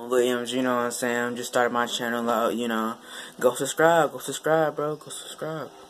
Williams, you know what I'm saying? Just started my channel out, you know. Go subscribe, bro. Go subscribe.